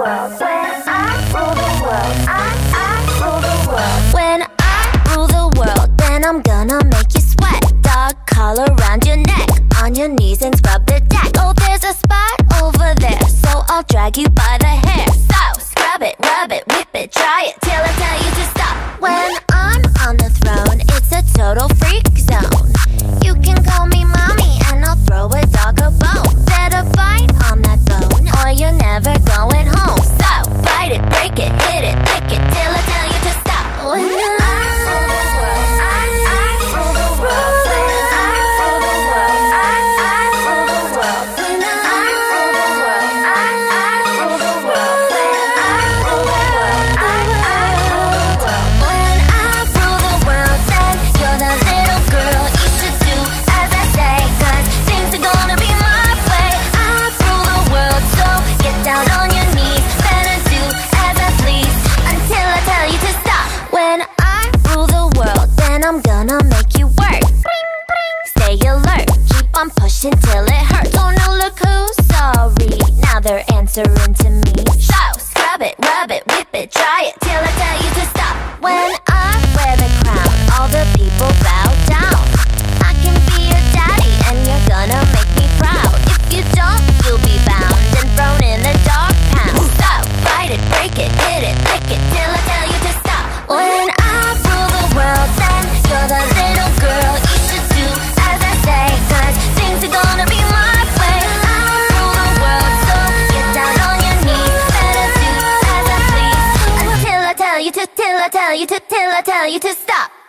world. When I rule the world, I rule the world. When I rule the world, then I'm gonna make you sweat. Dog collar around your neck, on your knees and scrub the deck. Oh, there's a spot over there, so I'll drag you by the hair. So scrub it, rub it, whip it, try it till I tell you to stop. When I'm on the throne, it's a total freak zone. You can call me mommy and I'll throw a dog a bone. Better bite on that bone or you're never going home. So bite it, break it, hit it, lick it till I tell you to stop. When I rule the world, I rule the world. When I rule the world, I rule the world. When I rule the world, I rule the world. When I rule the world, I rule the world. When I rule the world, then you're the little girl. You should do as I say, 'cause things are gonna be my way. I rule the world, so get down on your knees. Better do as I please until I tell you to stop. When I rule the world, then I'm gonna make you work. Stay alert, keep on pushing till it hurts. Oh no, look who's sorry, now they're answering to me. So scrub it, rub it, whip it, try it till I tell you to stop. When I wear the crown, all the people bow down. I can be your daddy and you're gonna make me proud. If you don't, you'll be bound and thrown in the dog pound. So bite it, break it, hit it, lick it till I tell you to stop. When I rule the world, then you're the little girl. You should do as I say, 'cause things are gonna be my way. I rule the world, so get down on your knees. Better do as I please until I tell you to, till I tell you to, till I tell you to stop.